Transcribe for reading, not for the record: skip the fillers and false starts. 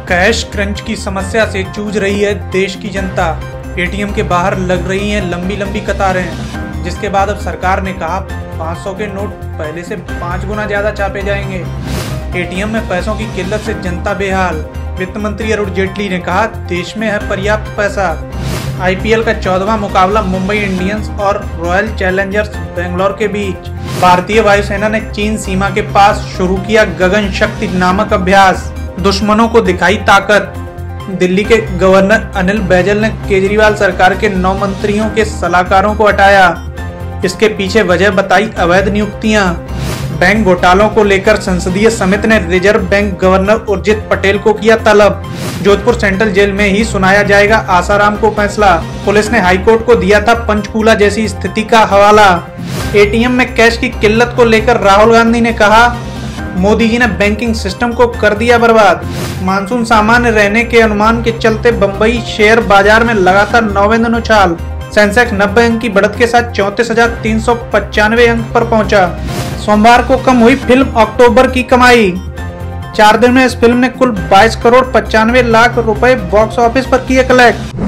Cash crunch की समस्या से जूझ रही है देश की जनता। एटीएम के बाहर लग रही हैं लंबी लंबी कतारें, जिसके बाद अब सरकार ने कहा 500 के नोट पहले से 5 गुना ज्यादा छापे जाएंगे। एटीएम में पैसों की किल्लत से जनता बेहाल। वित्त मंत्री अरुण जेटली ने कहा देश में है पर्याप्त पैसा। आईपीएल का 14वां मुकाबला मुंबई इंडियंस और रॉयल चैलेंजर्स बेंगलोर के बीच। भारतीय वायुसेना ने चीन सीमा के पास शुरू किया गगन शक्ति नामक अभ्यास, दुश्मनों को दिखाई ताकत। दिल्ली के गवर्नर अनिल बैजल ने केजरीवाल सरकार के 9 मंत्रियों के सलाहकारों को हटाया। इसके पीछे वजह बताई अवैध नियुक्तियां। बैंक घोटालों को लेकर संसदीय समिति ने reserve bank governor Urjit Patel को किया तलब। जोधपुर सेंट्रल जेल में ही सुनाया जाएगा आसाराम को फैसला। पुलिस ने हाईकोर्ट को दिया था पंचकूला जैसी स्थिति का हवाला। एटीएम में कैश की किल्लत को लेकर राहुल गांधी ने कहा मोदी जी ने बैंकिंग सिस्टम को कर दिया बर्बाद। मानसून सामान्य रहने के अनुमान के चलते बंबई शेयर बाजार में लगातार 9वें दिन उछाल। सेंसेक्स 90 अंक की बढ़त के साथ 34,395 अंक पर पहुंचा। सोमवार को कम हुई फिल्म अक्टूबर की कमाई। 4 दिन में इस फिल्म ने कुल 22 करोड़ 95 लाख रुपए बॉक्स ऑफिस पर किए कलेक्ट।